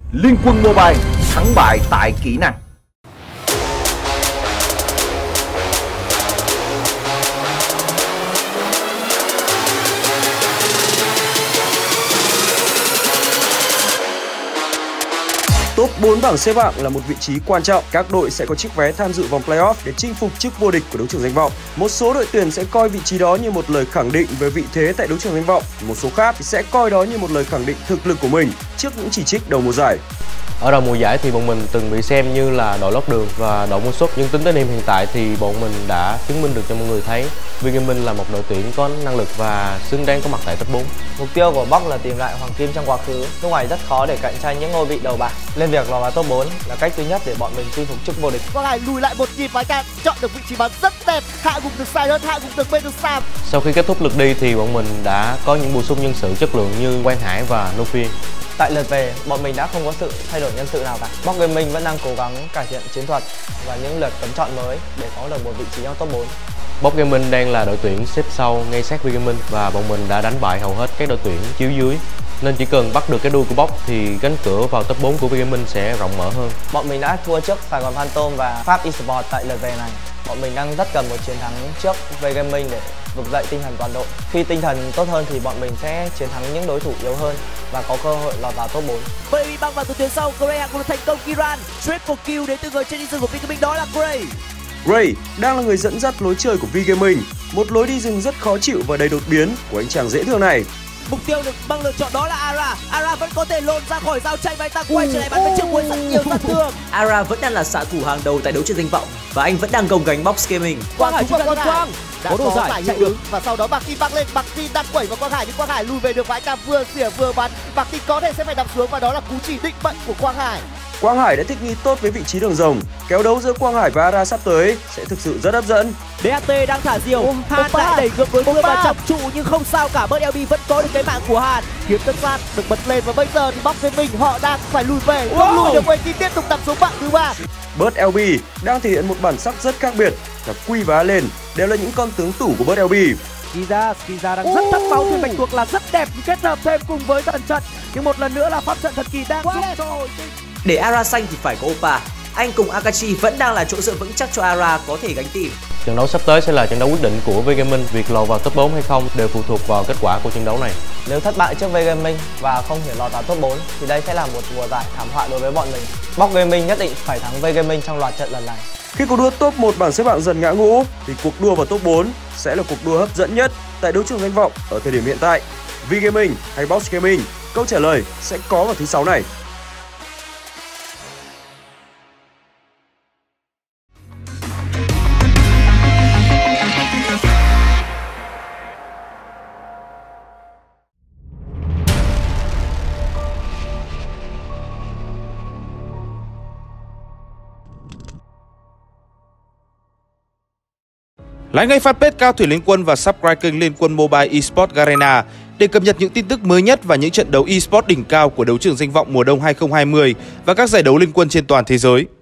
Liên Quân Mobile, thắng bại tại kỹ năng. Top 4 bảng xếp hạng là một vị trí quan trọng. Các đội sẽ có chiếc vé tham dự vòng playoff để chinh phục chức vô địch của đấu trường danh vọng. Một số đội tuyển sẽ coi vị trí đó như một lời khẳng định về vị thế tại đấu trường danh vọng. Một số khác thì sẽ coi đó như một lời khẳng định thực lực của mình trước những chỉ trích đầu mùa giải. Ở đầu mùa giải thì bọn mình từng bị xem như là đội lót đường và đội mua sút, nhưng tính đến điểm hiện tại thì bọn mình đã chứng minh được cho mọi người thấy VGaming là một đội tuyển có năng lực và xứng đáng có mặt tại top 4. Mục tiêu của Box là tìm lại hoàng kim trong quá khứ. Lúc này rất khó để cạnh tranh những ngôi vị đầu bảng. Lên việc lọt vào top 4 là cách duy nhất để bọn mình chinh phục chức vô địch. Quang Hải lùi lại một nhịp và anh chọn được vị trí bắn rất đẹp, hạ gục được Sai hơn, hạ gục được bên được Sam. Sau khi kết thúc lượt đi thì bọn mình đã có những bổ sung nhân sự chất lượng như Quang Hải và Nofia. Tại lượt về, bọn mình đã không có sự thay đổi nhân sự nào cả. Box Gaming vẫn đang cố gắng cải thiện chiến thuật và những lượt cấm chọn mới để có được một vị trí trong top 4. Box Gaming đang là đội tuyển xếp sau ngay sát VGaming và bọn mình đã đánh bại hầu hết các đội tuyển chiếu dưới. Nên chỉ cần bắt được cái đuôi của Box thì cánh cửa vào top 4 của VGaming sẽ rộng mở hơn. Bọn mình đã thua trước Sài Gòn Phantom và Pháp Esports tại lượt về này. Bọn mình đang rất cần một chiến thắng trước VGaming để vực dậy tinh thần toàn đội. Khi tinh thần tốt hơn thì bọn mình sẽ chiến thắng những đối thủ yếu hơn và có cơ hội lọt vào top 4. Baby băng vào từ tuyến sau, Gray hạ gục thành công Kiran. Triple kill đến từ người trên đi rừng của VGaming, đó là Gray. Gray đang là người dẫn dắt lối chơi của VGaming, một lối đi rừng rất khó chịu và đầy đột biến của anh chàng dễ thương này. Mục tiêu được băng lựa chọn đó là Ara. Ara vẫn có thể lộn ra khỏi giao tranh và anh ta quay trở lại bắn với chiếc cuối rất nhiều sát thương. Ara vẫn đang là xạ thủ hàng đầu tại đấu trường danh vọng và anh vẫn đang gồng gánh Box Gaming. Quang Hải chúng ta có đồ giải chạy được và sau đó Bạc Tin băng lên, Bạc Tin đang quẩy vào Quang Hải nhưng Quang Hải lùi về được và anh ta vừa xỉa vừa bắn. Bạc Tin có thể sẽ phải đập xuống và đó là cú chỉ định mệnh của Quang Hải. Quang Hải đã thích nghi tốt với vị trí đường rồng. Kéo đấu giữa Quang Hải và Ara sắp tới sẽ thực sự rất hấp dẫn. DHT đang thả diều, Hàn lại đẩy ngược đối phương vào trọng trụ nhưng không sao cả, Bird LB vẫn có được cái mạng của Hàn. Kiếm tân sát được bật lên và bây giờ thì Box Gaming họ đang phải lùi về, không lùi được, Quay tiếp tục đập xuống bạn thứ 3. Bird LB đang thể hiện một bản sắc rất khác biệt. Cả Quy và Allen đều là những con tướng tủ của Bird LB. Skiza đang rất thất máu, Thiên Bạch Tuộc là rất đẹp kết hợp thêm cùng với thần trận, nhưng một lần nữa là pháp trận thần kỳ đang giúp cho hồi sinh. Để Ara xanh thì phải có Oppa. Anh cùng Akachi vẫn đang là chỗ dựa vững chắc cho Ara có thể gánh team. Trận đấu sắp tới sẽ là trận đấu quyết định của VGaming. Việc lọt vào top 4 hay không đều phụ thuộc vào kết quả của trận đấu này. Nếu thất bại trước VGaming và không thể lọt vào top 4 thì đây sẽ là một mùa giải thảm họa đối với bọn mình. Box Gaming nhất định phải thắng VGaming trong loạt trận lần này. Khi cuộc đua top 1 bảng xếp hạng dần ngã ngũ thì cuộc đua vào top 4 sẽ là cuộc đua hấp dẫn nhất tại đấu trường danh vọng ở thời điểm hiện tại. VGaming hay Box Gaming? Câu trả lời sẽ có vào thứ 6 này. Like ngay fanpage Cao Thủy Liên Quân và subscribe kênh Liên Quân Mobile Esports Garena để cập nhật những tin tức mới nhất và những trận đấu esports đỉnh cao của đấu trường danh vọng mùa đông 2020 và các giải đấu liên quân trên toàn thế giới.